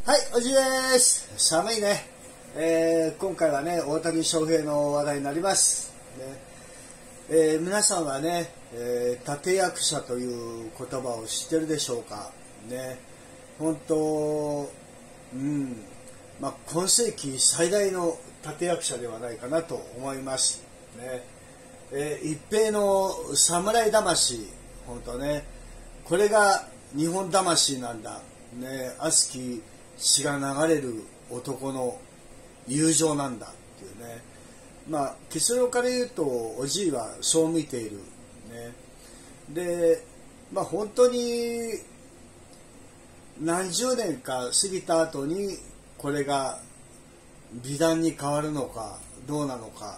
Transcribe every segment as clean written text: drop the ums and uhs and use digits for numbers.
はい、おじです。寒いね。今回はね、大谷翔平の話題になります。皆さんはね、立役者という言葉を知ってるでしょうか。ね、本当、今世紀最大の立役者ではないかなと思います。ね、一平の侍魂、本当ね、これが日本魂なんだ。ね、熱き血が流れる男の友情なんだっていうね。結論から言うとおじいはそう見ている。ね、で、本当に何十年か過ぎた後にこれが美談に変わるのかどうなのか。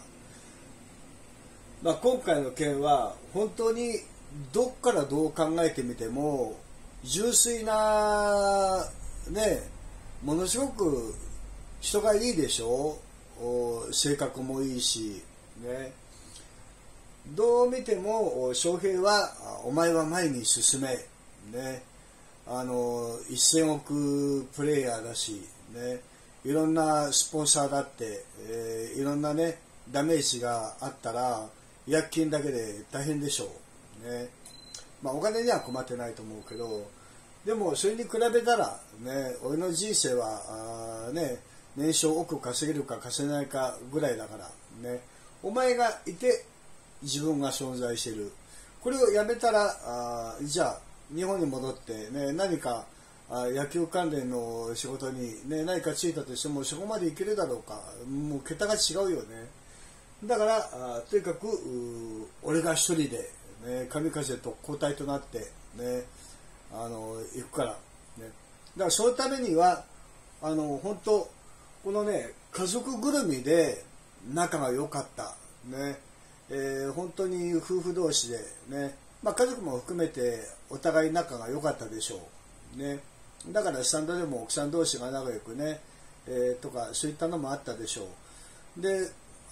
今回の件は本当にどっからどう考えてみても純粋なね、ものすごく人がいいでしょ。性格もいいしね。どう見ても翔平はお前は前に進めね。1000億プレイヤーだしね。いろんなスポンサーだって、いろんなねダメージがあったら違約金だけで大変でしょうね。お金には困ってないと思うけど、でもそれに比べたらね、俺の人生は年商億稼げるか稼げないかぐらいだからね。お前がいて自分が存在している。これをやめたらじゃあ日本に戻ってね、何か野球関連の仕事にね何かついたとしてもそこまでいけるだろうか。もう桁が違うよね。だからとにかく俺が一人で、ね、神風と交代となってね行くから、ね、だからそのためには本当このね家族ぐるみで仲が良かったね、本当に夫婦同士でね、家族も含めてお互い仲が良かったでしょうね。だからスタンドでも奥さん同士が仲良くね、とかそういったのもあったでしょう。で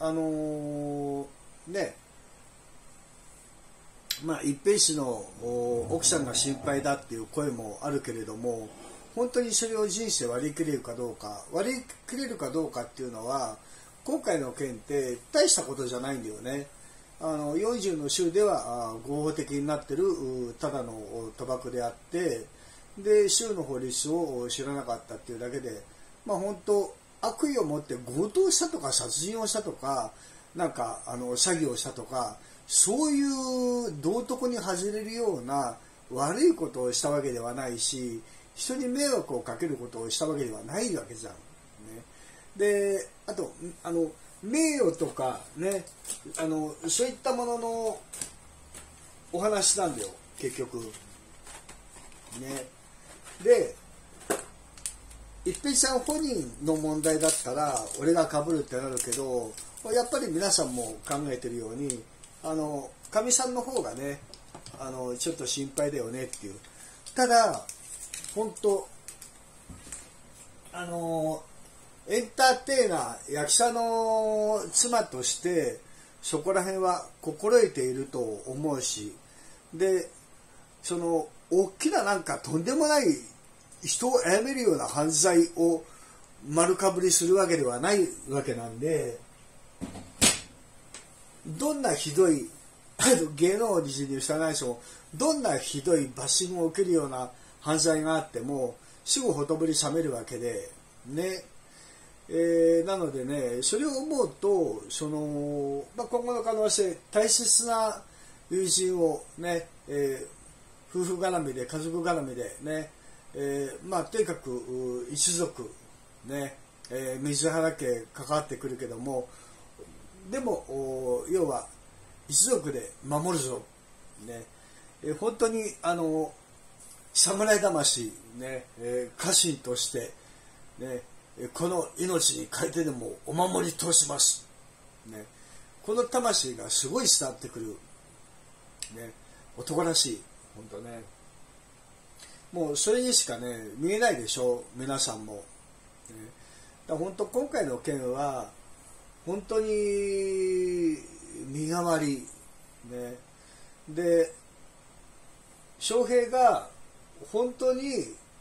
一平氏の奥さんが心配だっていう声もあるけれども、本当にそれを人生割り切れるかどうかっていうのは今回の件って大したことじゃないんだよね。40の州では合法的になってるただの賭博であって、で州の法律を知らなかったっていうだけで、本当悪意を持って強盗したとか殺人をしたとかなんか詐欺をしたとか、そういう道徳に外れるような悪いことをしたわけではないし、人に迷惑をかけることをしたわけではないわけじゃん。ね、であと名誉とかね、そういったもののお話なんだよ結局。ね、で一平さん本人の問題だったら俺が被るってなるけど、やっぱり皆さんも考えてるようにかみさんの方がねちょっと心配だよねっていう。ただ本当エンターテイナー役者の妻としてそこら辺は心得ていると思うし、でその大きななんかとんでもない人を殺めるような犯罪を丸かぶりするわけではないわけなんで、どんなひどい芸能人に従いしもどんなひどいバッシングを受けるような犯罪があってもすぐほとぼり冷めるわけでね。なのでね、それを思うと今後の可能性、大切な友人をね、夫婦絡みで家族絡みでね、とにかく一族ね、水原家関わってくるけども、でも要は一族で守るぞ、ね、本当に侍魂ね、家臣としてね、この命に変えてでもお守り通します、ね、この魂がすごい伝わってくる、ね、男らしい本当ね。もうそれにしかね見えないでしょう皆さんも、ね、だから本当今回の件は本当に身代わりね。で翔平が本当に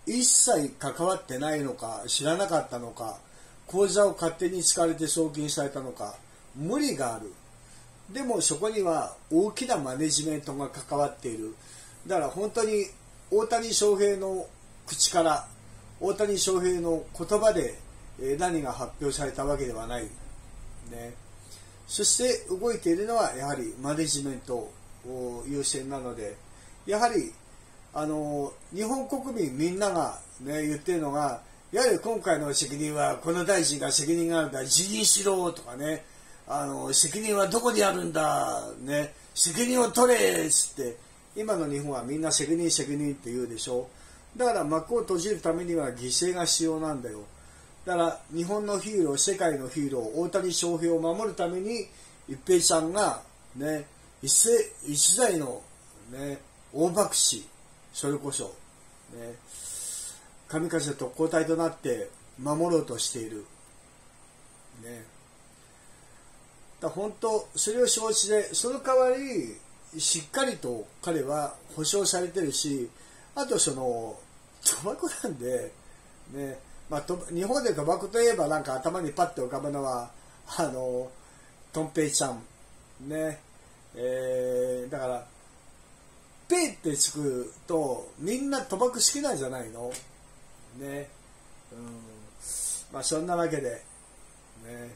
一切関わってないのか、知らなかったのか、口座を勝手に使われて送金されたのか、無理がある。でもそこには大きなマネジメントが関わっている。だから本当に大谷翔平の口から、大谷翔平の言葉で何が発表されたわけではない、ね、そして動いているのはやはりマネジメント優先なので、やはり日本国民みんなが、ね、言ってるのが、やはり今回の責任はこの大臣が責任があるんだ、辞任しろとかね、責任はどこにあるんだ、ね、責任を取れっつって、今の日本はみんな責任責任って言うでしょ。だから幕を閉じるためには犠牲が必要なんだよ。だから日本のヒーロー、世界のヒーロー、大谷翔平を守るために一平ちゃんが、ね、一代の、ね、大幕士、それこそ、ね、神風特攻隊となって守ろうとしている、ね、だ本当それを承知で、その代わりしっかりと彼は保証されてるし、あとその賭博なんで、ね、まあ、日本で賭博といえばなんか頭にパッと浮かぶのはとんぺいちゃんね、だからペイってつくとみんな賭博好きなんじゃないのね、まあそんなわけでね、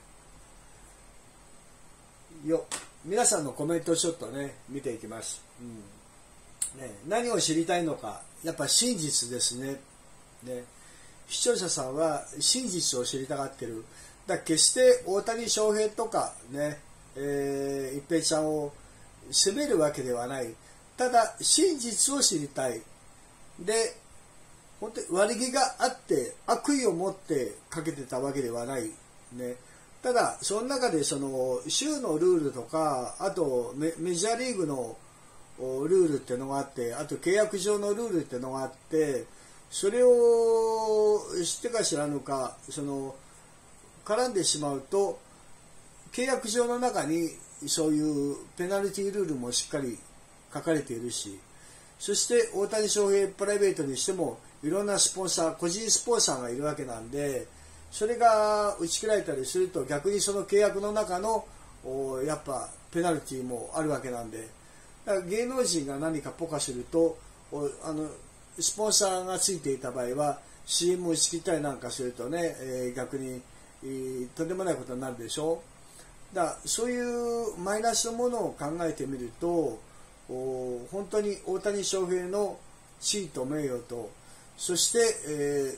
皆さんのコメントをちょっとね見ていきます、ね、何を知りたいのか、やっぱ真実ですね。視聴者さんは真実を知りたがってる。だから決して大谷翔平とかね、一平ちゃんを責めるわけではない。ただ真実を知りたい。で、本当に悪気があって悪意を持ってかけてたわけではない。ね。ただその中でその州のルールとか、あとメジャーリーグのルールっていうのがあって、あと契約上のルールっていうのがあって、それを知ってか知らぬか、その絡んでしまうと契約上の中にそういうペナルティールールもしっかり書かれているし、そして大谷翔平プライベートにしてもいろんなスポンサー、個人スポンサーがいるわけなんで、それが打ち切られたりすると逆にその契約の中のやっぱペナルティーもあるわけなんで、だから芸能人が何かポカするとスポンサーがついていた場合は CM を打ち切ったりなんかするとね、逆にとんでもないことになるでしょ。だからそういうマイナスのものを考えてみると、本当に大谷翔平の地位と名誉と、そして、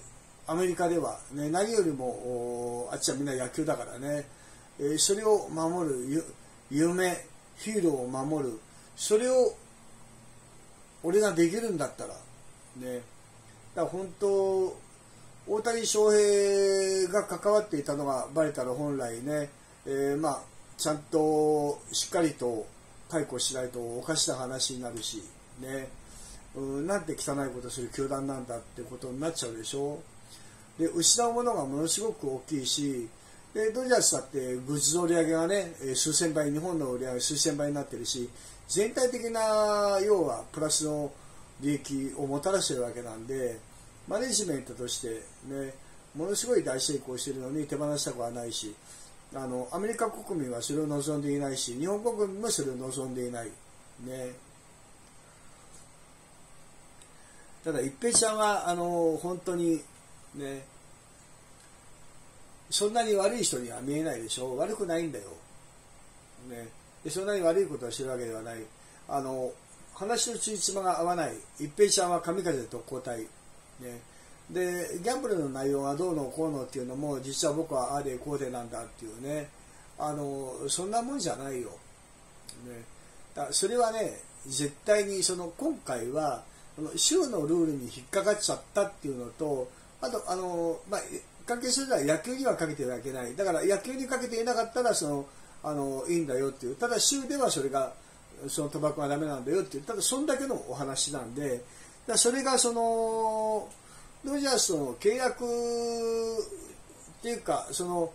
アメリカでは、ね、何よりもあっちはみんな野球だからね、それを守る夢、ヒーローを守る、それを俺ができるんだったらね、だから本当大谷翔平が関わっていたのがバレたら本来ね、まあちゃんとしっかりと解雇しないとおかしな話になるしね、なんて汚いことする球団なんだってことになっちゃうでしょ。で失うものがものすごく大きいし、でドジャースだってグッズの売り上げがね数千倍、日本の売り上げ数千倍になってるし、全体的な要はプラスの利益をもたらしているわけなんで、マネジメントとしてねものすごい大成功しているのに手放したくはないし、アメリカ国民はそれを望んでいないし、日本国民もそれを望んでいないね。ただ一平ちゃんは本当にね、そんなに悪い人には見えないでしょ。悪くないんだよ、ね、でそんなに悪いことをしてるわけではない。話のついつまが合わない。一平ちゃんは神風特攻隊、ね、でギャンブルの内容がどうのこうのっていうのも実は僕はああでこうでなんだっていうね、そんなもんじゃないよ、ね、だそれはね絶対に今回は州のルールに引っかかっちゃったっていうのと、あとまあ、関係するのは野球にはかけてはいけない。だから野球にかけていなかったらいいんだよっていう。ただ州ではそれがその賭博はダメなんだよっていう。ただそんだけのお話なんで、だそれがドジャースの契約っていうか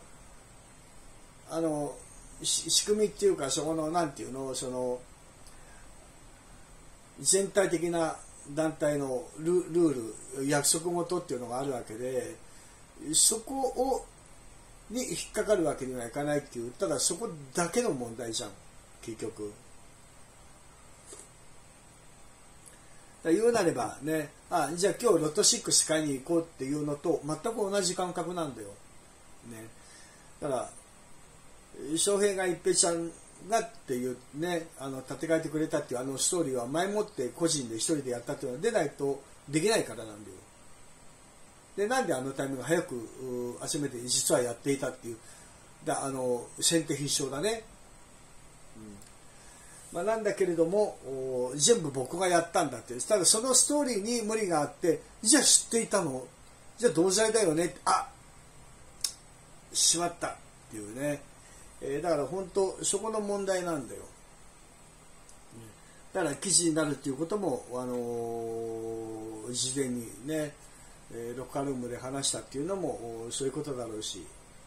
仕組みっていうか、そこのなんていうの全体的な団体のルール、約束事っていうのがあるわけで、そこに引っかかるわけにはいかないっていう、ただそこだけの問題じゃん結局。言うなればね、じゃあ今日ロト6買いに行こうっていうのと全く同じ感覚なんだよ、ね、だから翔平が一平ちゃんがっていうね、立て替えてくれたっていうストーリーは前もって個人で一人でやったっていうのは出ないとできないからなんだよ。でなんでタイミング早く集めて実はやっていたっていう、先手必勝だね、なんだけれども全部僕がやったんだって。ただそのストーリーに無理があって、じゃあ知っていたの、じゃあ同罪だよねって、しまったっていうね、だから本当そこの問題なんだよ。だから記事になるっていうことも、事前にね、ロッカールームで話したっていうのもそういうことだろうし、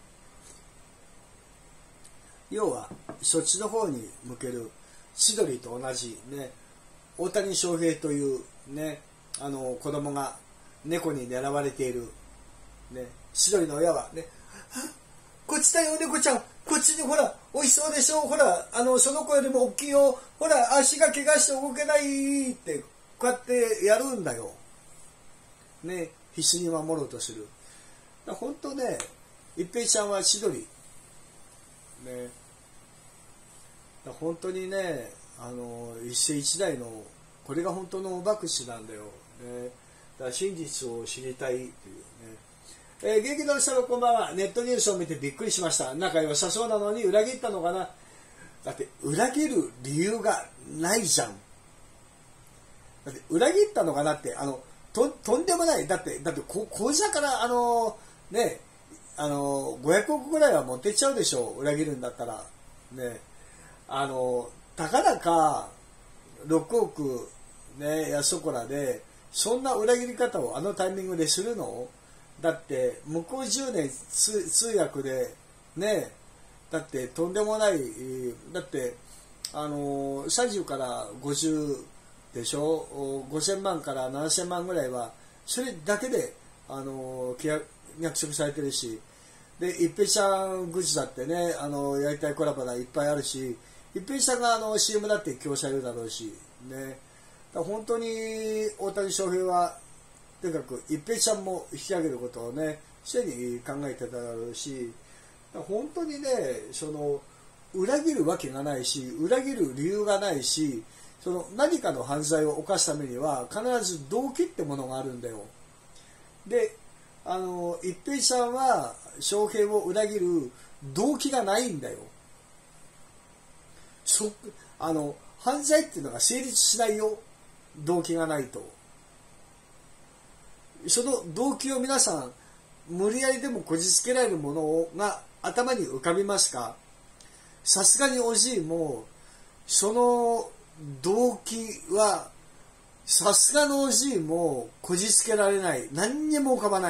要はそっちの方に向ける千鳥と同じね、大谷翔平というね、子供が猫に狙われているね、千鳥の親はね、こっちだよ猫ちゃん、こっちにほら美味しそうでしょ、ほらその子よりも大きいよ、ほら足が怪我して動けないってこうやってやるんだよね、必死に守ろうとする。本当ね、一平ちゃんは千鳥ね、本当にね、一世一代のこれが本当のお士なんだよ、ね、だから真実を知りたいというね。劇団さんこんばんは。ネットニュースを見てびっくりしました。仲良さそうなのに裏切ったのかな。だって裏切る理由がないじゃん。だって裏切ったのかなってとんでもない。だって口座からね、500億ぐらいは持ってっちゃうでしょ、裏切るんだったらね。たかだか6億ね、やそこらでそんな裏切り方をタイミングでするの？だって向こう10年通訳でね、だってとんでもない、だって30から50でしょ、5000万から7000万ぐらいはそれだけで約束されてるし、で一平ちゃんグッズだってね、やりたいコラボがいっぱいあるし、一平ちゃんがCM だって起用されるだろうしね。だ本当に大谷翔平はとにかく一平ちゃんも引き上げることをねすでに考えてただろうし、本当にね、裏切るわけがないし、裏切る理由がないし、何かの犯罪を犯すためには必ず動機ってものがあるんだよ。で一平ちゃんは翔平を裏切る動機がないんだよ。犯罪っていうのが成立しないよ、動機がないと。その動機を皆さん無理やりでもこじつけられるものが頭に浮かびますか？さすがにおじいもその動機はさすがのおじいもこじつけられない。何にも浮かばない。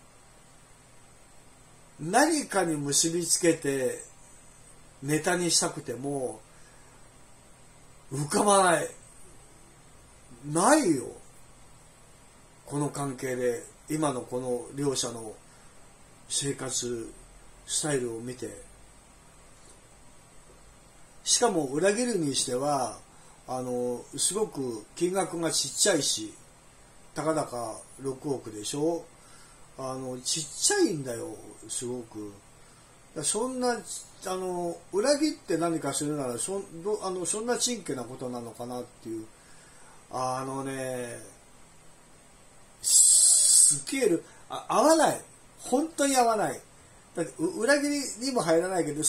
何かに結びつけてネタにしたくても浮かばない。ないよ、この関係で。今のこの両者の生活スタイルを見て、しかも裏切るにしてはすごく金額がちっちゃいし、たかだか6億でしょ、ちっちゃいんだよすごく。そんな裏切って何かするならそんなちんけなことなのかなっていう。スケール合わない、本当に合わない。だって裏切りにも入らないけど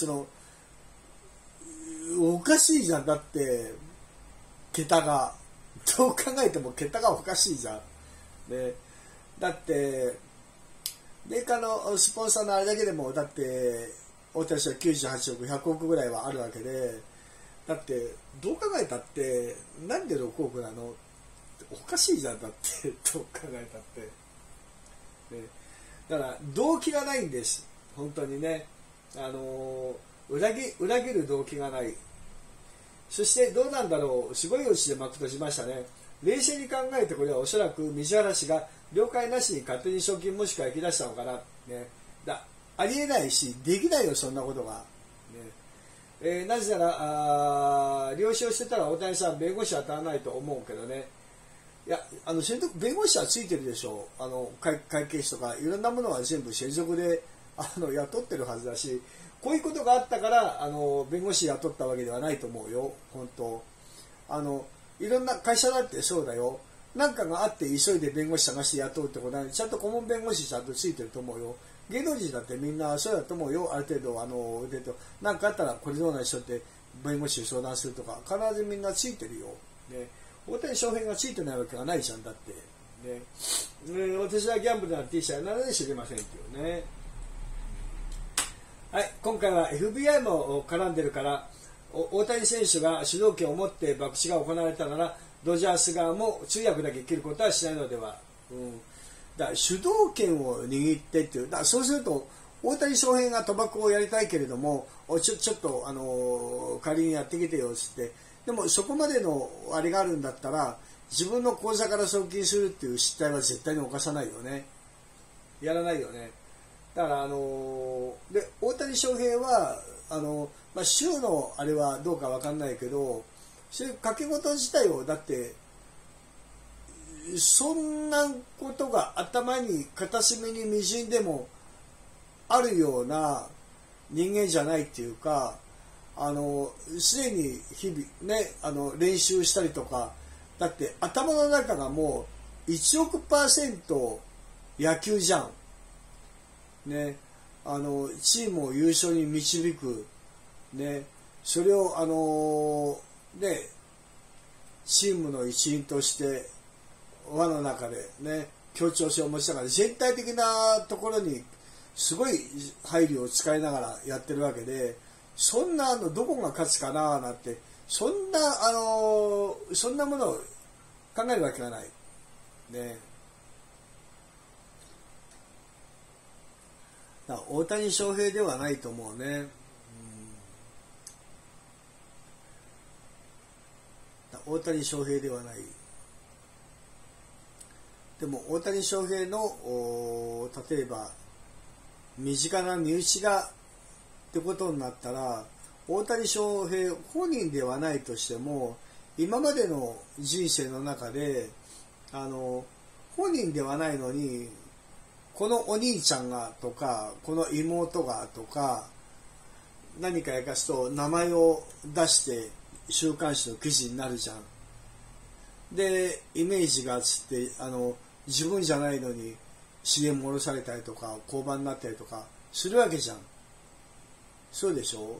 おかしいじゃん。だって桁がどう考えても桁がおかしいじゃん、ね、だってメーカーのスポンサーのあれだけでもだって大谷翔平98億100億ぐらいはあるわけで、だってどう考えたってなんで6億なの、おかしいじゃん。だってどう考えたって、ね、だから動機がないんです、本当にね。裏切る動機がない。そしてどうなんだろう、すごいオチで幕閉じましたね。 冷静に考えてこれはおそらく水原氏が了解なしに勝手に賞金もしくは引き出したのかな、ね、ありえないしできないよそんなことが、ね。なぜなら了承してたら大谷さん弁護士当たらないと思うけどね。いや弁護士はついてるでしょう。会計士とかいろんなものは全部専属で雇ってるはずだし、こういうことがあったから弁護士雇ったわけではないと思うよ本当。いろんな会社だってそうだよ。何かがあって急いで弁護士探して雇うってことはちゃんと顧問弁護士ちゃんとついてると思うよ。芸能人だってみんなそうだと思うよ。ある程度何かあったらこれどうな人って弁護士に相談するとか必ずみんなついてるよ、ね。大谷翔平がついてないわけがないじゃんだって、ね。私はギャンブルなんて一切なので知りませんっていうね。はい、今回は FBI も絡んでるから大谷選手が主導権を持って博打が行われたならドジャース側も通訳だけ切ることはしないのでは、だから主導権を握ってっていう。だそうすると大谷翔平が賭博をやりたいけれどもちょっと仮にやってきてよっつって、でもそこまでのあれがあるんだったら自分の口座から送金するっていう失態は絶対に犯さないよね。やらないよね。だからで大谷翔平は州のあれはどうか分かんないけどそういう賭け事自体をだってそんなことが頭に片隅にみじんでもあるような人間じゃないっていうかすでに日々ね練習したりとかだって頭の中がもう1億%野球じゃん。ね、チームを優勝に導く、ね、それをチームの一員として輪の中で、ね、協調性を持ちながら全体的なところにすごい配慮を使いながらやってるわけで、そんなどこが勝つかななんてそんなものを考えるわけがない、ね。大谷翔平ではないと思うね。大谷翔平ではない。でも大谷翔平の例えば身近な身内がってことになったら大谷翔平本人ではないとしても今までの人生の中で本人ではないのにこのお兄ちゃんがとかこの妹がとか何かやかすと名前を出して週刊誌の記事になるじゃん。でイメージがつって自分じゃないのに CM 下ろされたりとか降板になったりとかするわけじゃん。そうでしょ。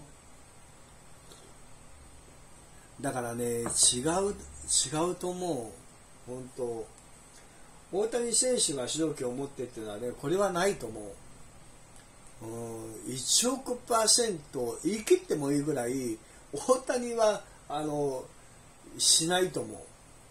だからね違うと思う本当。大谷選手が主導権を持ってっていうのはねこれはないと思う。1億%言い切ってもいいぐらい大谷はしないと思う本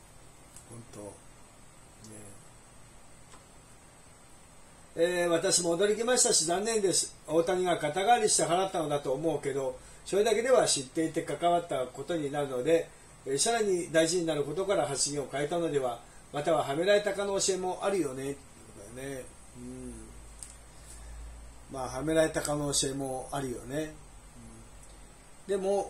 当、ね。私も驚きましたし残念です。大谷が肩代わりして払ったのだと思うけどそれだけでは知っていて関わったことになるので、さらに大事になることから発言を変えたのではまたははめられた可能性もあるよね。はめられた可能性もあるよね。でも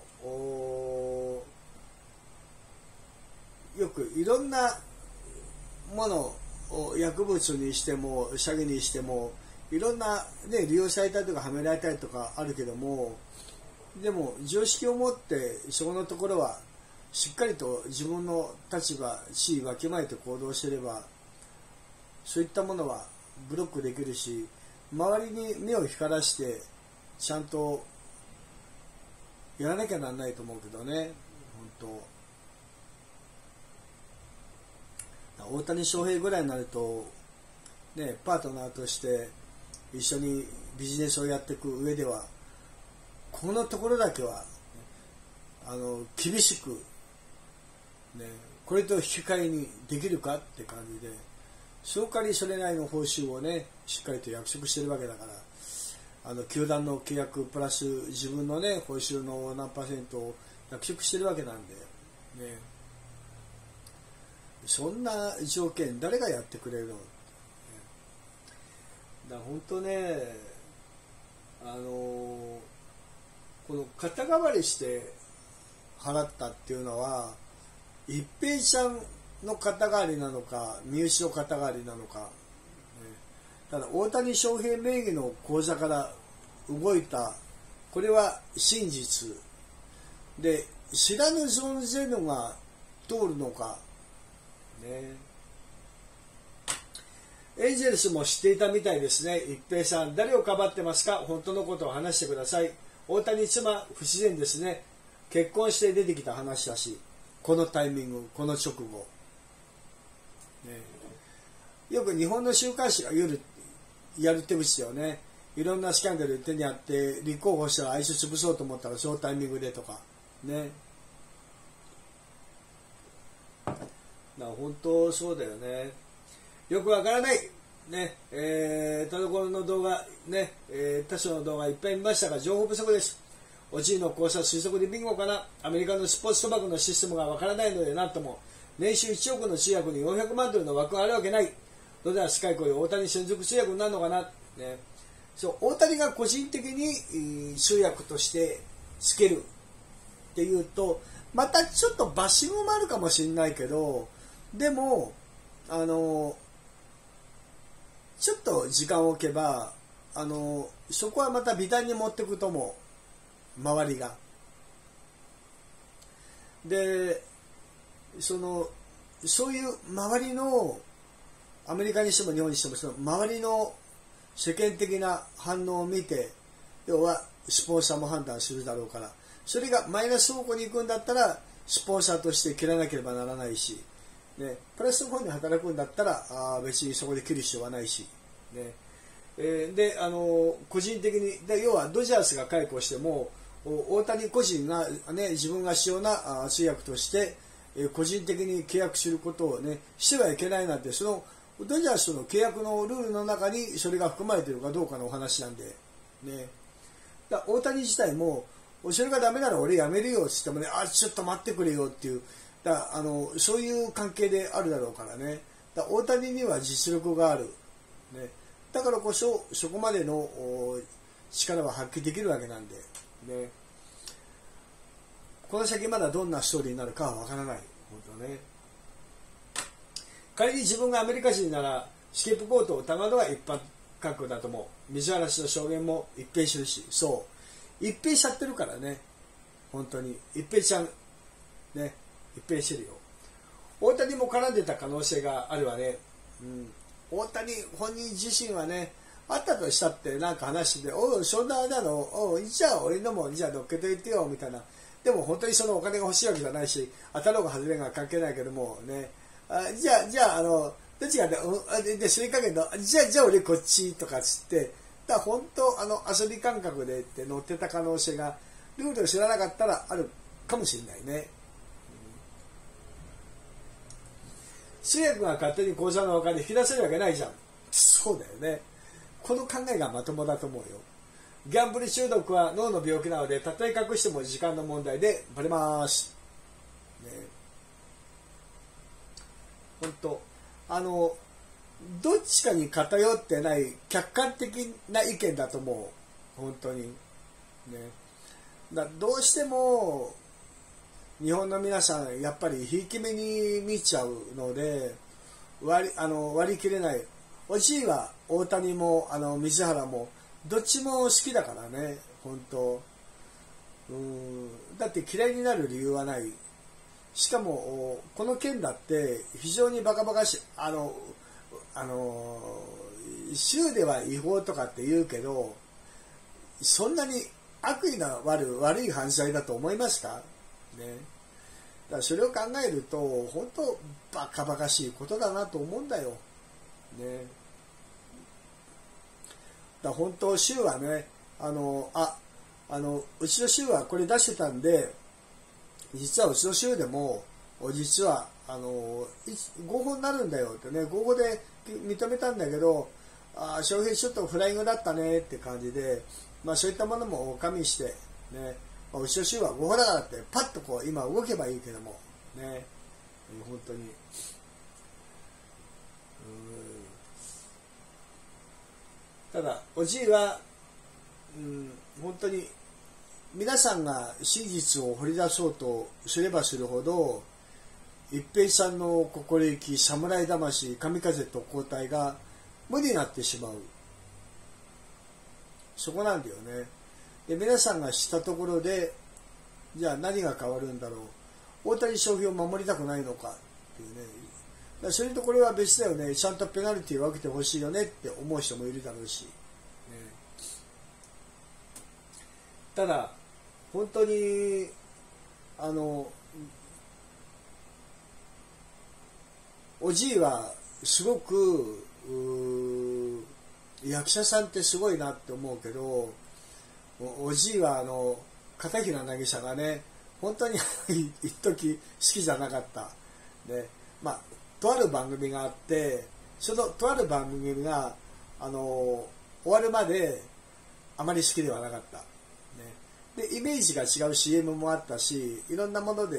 よくいろんなものを薬物にしても詐欺にしてもいろんな、ね、利用されたりとかはめられたりとかあるけどもでも常識を持ってそこのところはしっかりと自分の立場地位わきまえて行動していればそういったものはブロックできるし周りに目を光らしてちゃんとやらなきゃなんないと思うけどね本当。大谷翔平ぐらいになると、ね、パートナーとして一緒にビジネスをやっていく上ではこのところだけは厳しくこれと引き換えにできるかって感じでその代わりそれなりの報酬をねしっかりと約束してるわけだから球団の契約プラス自分のね報酬の何%を約束してるわけなんでねそんな条件誰がやってくれるの。だ本当ね、この肩代わりして払ったっていうのは一平ちゃんの肩代わりなのか三好の肩代わりなのか、ただ大谷翔平名義の口座から動いた、これは真実で、知らぬ存ぜぬが通るのかね。エンゼルスも知っていたみたいですね。一平さん、誰をかばってますか。本当のことを話してください。大谷妻、不自然ですね。結婚して出てきた話だし、このタイミング、この直後、ね、よく日本の週刊誌がやる手口よね。いろんなスキャンダル手にあって立候補したらあいつ潰そうと思ったらそのタイミングでとかね。本当そうだよね。よくわからないね。田所の動画ね、他所の動画いっぱい見ましたが情報不足です。おじいの考察推測でビンゴかな。アメリカのスポーツ賭博のシステムがわからないのでなんとも。年収1億の通訳に400万ドルの枠があるわけない。ドジャース開口で大谷専属通訳になるのかな、ね、そう大谷が個人的に通訳としてつけるっていうとまたちょっとバッシングもあるかもしれないけど、でもちょっと時間を置けばそこはまた美談に持っていくと思う、周りが。でそういう周りのアメリカにしても日本にしてもその周りの世間的な反応を見て、要はスポンサーも判断するだろうから、それがマイナス方向に行くんだったらスポンサーとして切らなければならないし、ね、プラスの方に働くんだったら別にそこで切る必要はないし、ねで個人的に要はドジャースが解雇しても大谷個人が、ね、自分が必要な通訳として個人的に契約することを、ね、してはいけないなんて、そのドジャースとの契約のルールの中にそれが含まれているかどうかのお話なんで、ね、だ大谷自体もそれがダメなら俺やめるよって言ってもね、ちょっと待ってくれよっていうそういう関係であるだろうからね。大谷には実力がある、ね、だからこそそこまでの力は発揮できるわけなんで、ね、この先まだどんなストーリーになるかはわからない。本当ね。仮に自分がアメリカ人ならスキップコートを疑うのが一般覚悟だと思う。水原氏の証言も一変するし、そう一変しちゃってるからね。本当に一変しちゃうね、一変してるよ。大谷も絡んでた可能性があるわね。大谷本人自身はね、あったとしたってなんか話してて、おうそんなあれなの、じゃあ俺のもじゃあ乗っけといてよみたいな。でも本当にそのお金が欲しいわけじゃないし、当たろうが外れが関係ないけどもね、じゃあどっちがでそれかけどじゃあ俺こっちとかつって、だ本当遊び感覚でって乗ってた可能性がルールを知らなかったらあるかもしれないね。通訳が勝手に口座のお金引き出せるわけないじゃん。そうだよね。この考えがまともだと思うよ。ギャンブル中毒は脳の病気なので、たとえ隠しても時間の問題でバレます。ね、本当どっちかに偏ってない客観的な意見だと思う。本当にね。どうしても日本の皆さんやっぱりひいき目に見ちゃうので割り切れない。おじいは大谷も水原もどっちも好きだからね。本当だって嫌いになる理由はない。しかもこの件だって非常にバカバカしい。州では違法とかって言うけど、そんなに悪意な悪い犯罪だと思いますかね。だからそれを考えると本当バカバカしいことだなと思うんだよね。だ本当州はね、うちの州はこれ出してたんで、実はうちの州でも実は合法になるんだよってね、合法で認めたんだけど、翔平ちょっとフライングだったねって感じで、そういったものも加味してね、うちの州は合法だからってパッとこう今動けばいいけどもね、本当にただおじいは、本当に皆さんが真実を掘り出そうとすればするほど、一平さんの心意気、侍魂、神風と交代が無になってしまう。そこなんだよね。で、皆さんが知ったところで、じゃあ何が変わるんだろう。大谷翔平を守りたくないのかっていうね。だからそれとこれは別だよね。ちゃんとペナルティーを分けてほしいよねって思う人もいるだろうし。ね、ただ、本当に、おじいはすごく、役者さんってすごいなって思うけど、おじいは片平渚がね、本当に一時好きじゃなかった。ね、まあ、とある番組があって、そのとある番組が、終わるまであまり好きではなかった。ね、で、イメージが違う CM もあったし、いろんなもので、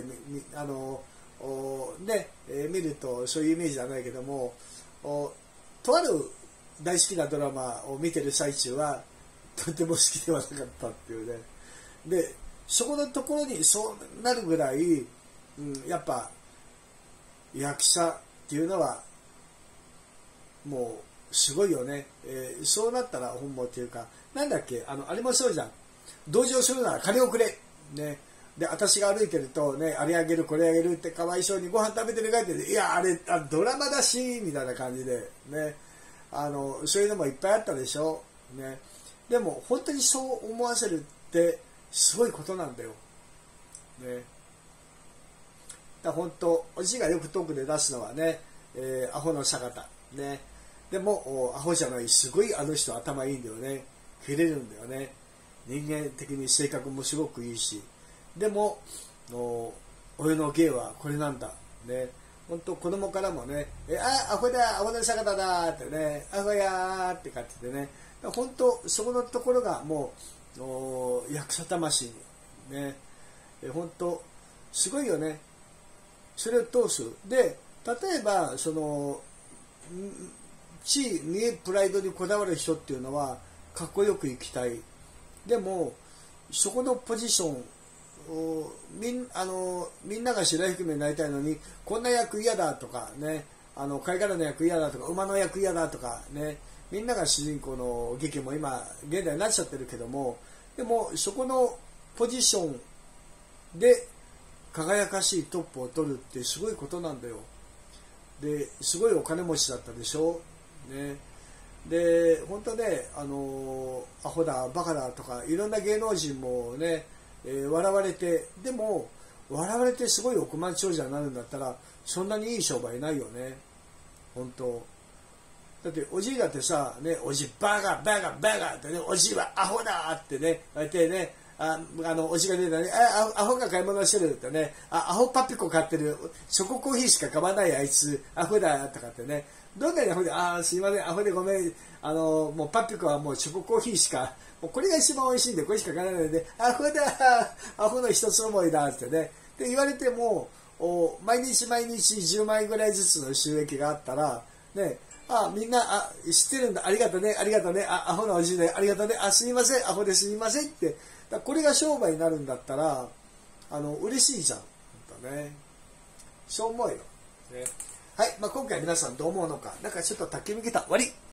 見るとそういうイメージじゃないけども、とある大好きなドラマを見てる最中はとても好きではなかったっていうね。で、そこのところにそうなるぐらい、やっぱ役者っていうのはもうすごいよね。そうなったら本望っていうか、なんだっけ、あれもそうじゃん。同情するなら金をくれ。ね。で、私が歩いてるとね、あれあげるこれあげるってかわいそうにご飯食べてるかって、いや、あれドラマだしみたいな感じでね、そういうのもいっぱいあったでしょ。ね。でも本当にそう思わせるってすごいことなんだよ。ね。だ本当おじいがよくトークで出すのはね、アホの坂田ね。でもアホじゃない、すごいあの人頭いいんだよね。切れるんだよね。人間的に性格もすごくいいし。でも俺の芸はこれなんだね。本当子供からもね、アホだ、アホの坂田だってね、アホやーって感じでね。本当そこのところがもう役者魂ね、本当すごいよね。それを通す。で、例えばその地位、見栄、プライドにこだわる人っていうのはかっこよく生きたい。でもそこのポジションみんなが白雪姫になりたいのに、こんな役嫌だとかね、貝殻の役嫌だとか、馬の役嫌だとかね、みんなが主人公の劇も今現代になっちゃってるけども、でもそこのポジションで輝かしいトップを取るってすごいことなんだよ。ですごいお金持ちだったでしょ。ね。で本当ね、アホだバカだとかいろんな芸能人もね、笑われて、でも笑われてすごい億万長者になるんだったらそんなにいい商売ないよね。本当だっておじいだってさ、ね、おじバカバカバカってね、おじいはアホだってね、あえてね、おじが出たね、アホが買い物してるってね、アホパピコ買ってる、チョココーヒーしか買わないあいつアホだとかってね、どんなにアホで、すいませんアホでごめん、もうパピコはもうチョココーヒーしか、もうこれが一番美味しいんでこれしか買わないので、アホだアホの一つ思いだってね、で言われても毎日毎日10万円ぐらいずつの収益があったらね、みんな知ってるんだ、ありがとうねありがとうね、アホなおじいねありがとうね、すみませんアホですみませんって、これが商売になるんだったら嬉しいじゃん本当ね。そう思うよ、ね。はい、今回皆さんどう思うのか、なんかちょっと焚き抜けた終わり。